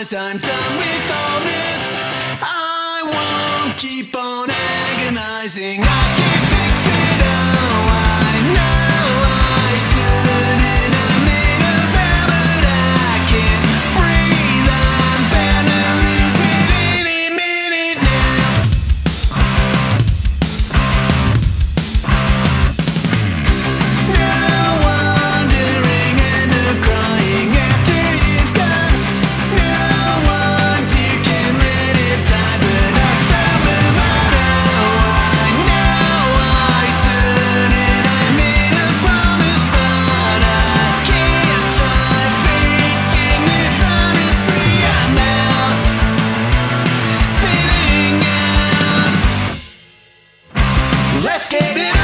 realize I'm done with all this. I won't keep on agonizing. I can't fix it. Oh, I know I shouldn't. I made a vow, but I can't breathe. I'm bound to lose it any minute now. No wondering and no crying after you've gone. No one dear can let it die, but I still move on. Oh, I know I shouldn't. I made a promise, but I can't try faking this. Honestly, I'm out, spinning out. Let's get it